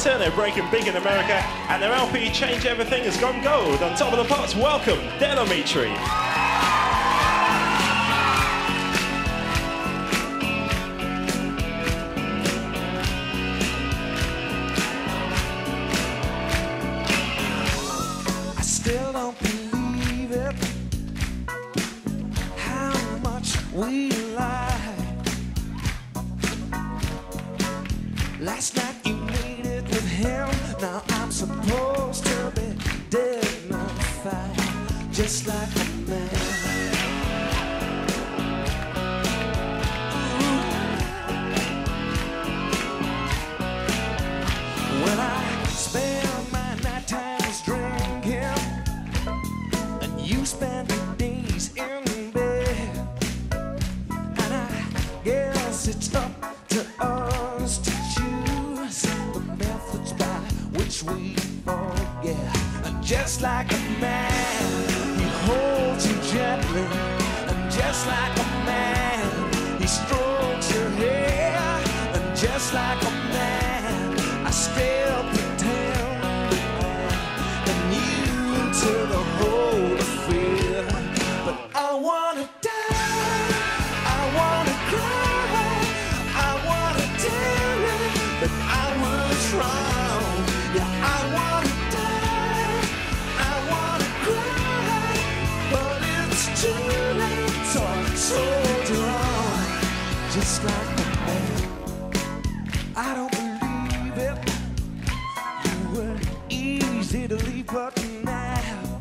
Atlanta. They're breaking big in America, and their LP Change Everything has gone gold. On top of the pops, welcome, Amitri. Still don't believe it, how much we lied. Last night you made it with him, now I'm supposed to be dignified, just like a man. Ooh. When I spend my night times drinking, you spend your days in bed, and I guess it's up to us to choose the methods by which we forget. And just like a man, he holds you gently, and just like a man, he strokes your hair, and just like a man, I still pretend and you to the whole affair. But I wanna die, I wanna cry, I wanna tell you that I was wrong. Yeah, I wanna die, I wanna cry, but it's too late, so I soldier on, just like a man. I don't believe it, you were easy to leave, but now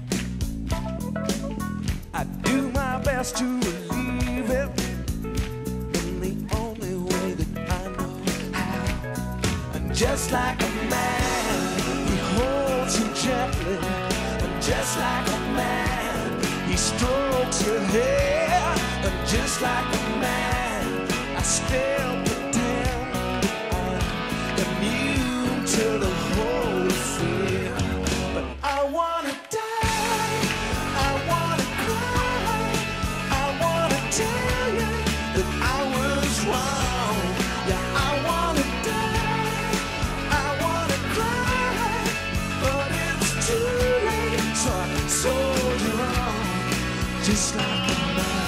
I do my best to relieve it in the only way that I know how. And just like a man, he holds you gently, and just like a man, he strokes your hair, and just like a man, I still pretend that I'm immune to the whole affair. But I wanna die, I wanna cry, I wanna tell you that I was wrong. Yeah, I wanna die, I wanna cry, but it's too late, so I soldier on, just like a man.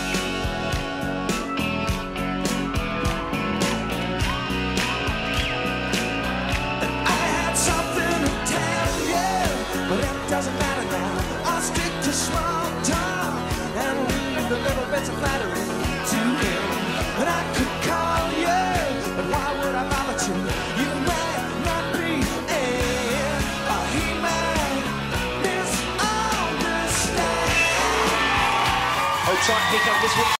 And I had something to tell you, but it doesn't matter now. I'll stick to small talk and leave the little bits of flattery to him. And I could call you, but why would I bother to? You might not be in, or he might misunderstand. Hold tight, pick up this one.